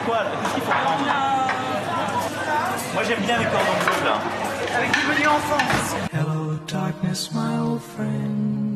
quoi là? Qu'est-ce qu'il faut prendre? Moi j'aime bien les cordons bleus là. Avec du menu enfant. Hello, darkness, my old friend.